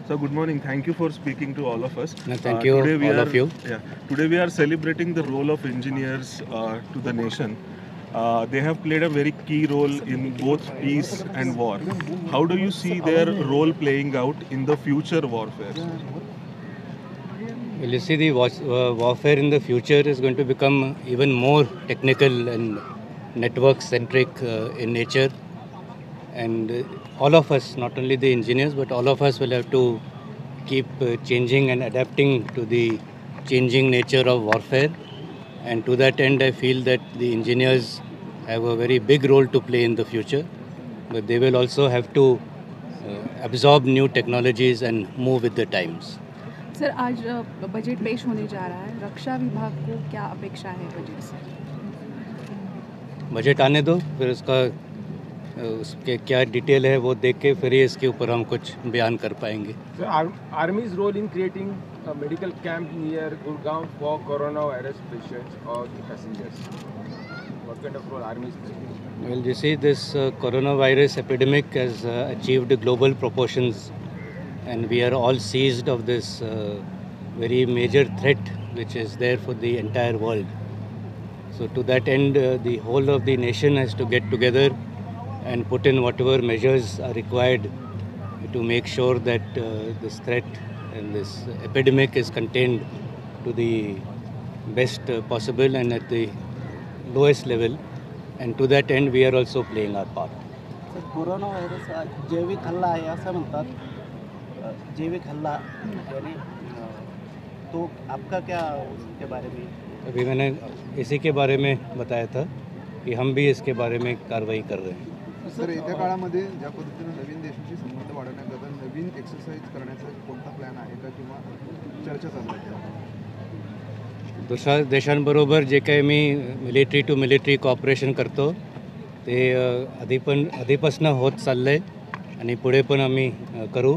So good morning. Thank you for speaking to all of us. No, thank you, all of you. Yeah, today we are celebrating the role of engineers to the nation. They have played a very key role in both peace and war. How do you see their role playing out in the future warfare? Well, you see, the warfare in the future is going to become even more technical and network-centric in nature. And all of us, not only the engineers, but all of us will have to keep changing and adapting to the changing nature of warfare. And to that end, I feel that the engineers have a very big role to play in the future. But they will also have to absorb new technologies and move with the times. Sir आज budget पेश होने जा रहा है, रक्षा विभाग को क्या अपेक्षा है बजट से? बजट आने दो, फिर उसके क्या डिटेल है वो देख के फिर ही इसके ऊपर हम कुछ बयान कर पाएंगे. Army's role in creating a medical camp near Gurgaon for coronavirus patients or passengers. What kind of role Army is playing? Well, you see, this coronavirus epidemic has achieved global proportions, and we are all seized of this very major threat which is there for the entire world. So to that end, the whole of the nation has to get together and put in whatever measures are required to make sure that this threat and this epidemic is contained to the best possible and at the lowest level. And to that end, we are also playing our part. Sir, corona virus हा जैविक हल्ला आहे असं म्हणतात. जैविक हल्ला यानी तो आपका क्या उसके बारे में? अभी मैंने इसी के बारे में बताया था कि हम भी इसके बारे में कार्रवाई कर रहे हैं. सर, येत्या काळामध्ये ज्या पद्धतीने नवीन देशांशी संबंध वाढवण्याकरता नवीन एक्सरसाइज करण्याचा कोणता प्लॅन आहे का किंवा चर्चा चालू आहे? दुसऱ्या देशांबरोबर जे काही मी मिलिटरी टू मिलिटरी कॉपरेशन करतो ते आधीपासून होत चाललं आहे आणि पुढे पण आम्ही करू.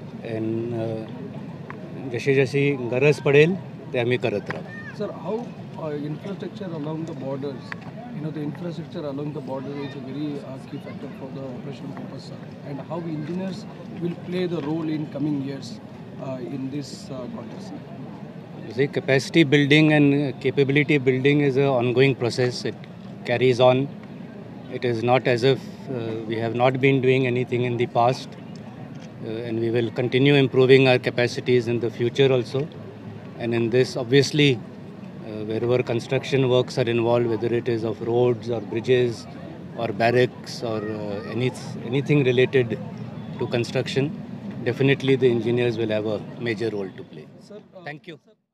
जशी जशी गरज पडेल ते आम्ही करत राहू. Sir, how infrastructure along the borders, the infrastructure along the border is a very key factor for the operational purpose, sir. And how engineers will play the role in coming years in this context? You see, capacity building and capability building is an ongoing process. It carries on. It is not as if we have not been doing anything in the past. And we will continue improving our capacities in the future also. And in this, obviously, wherever construction works are involved, whether it is of roads or bridges or barracks or anything related to construction, definitely the engineers will have a major role to play. Sir, Thank you.